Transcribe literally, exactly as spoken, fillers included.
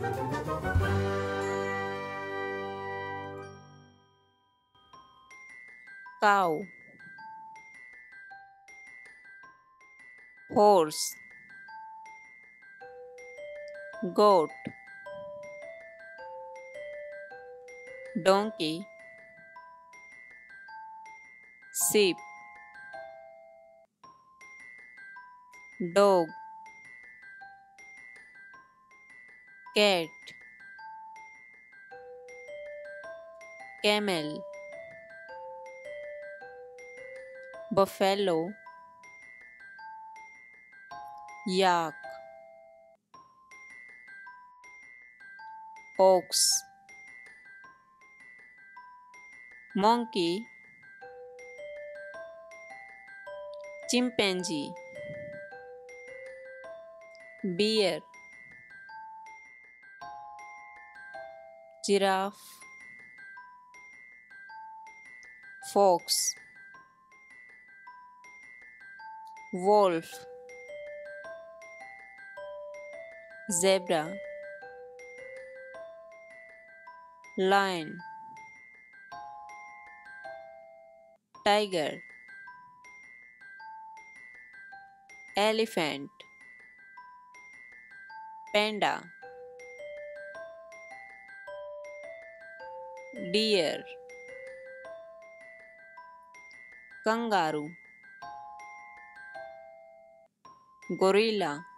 cow, horse, goat, donkey, sheep, dog, cat, camel, buffalo, yak, ox, monkey, chimpanzee, bear, giraffe, fox, wolf, zebra, lion, tiger, elephant, panda, deer, kangaroo, gorilla,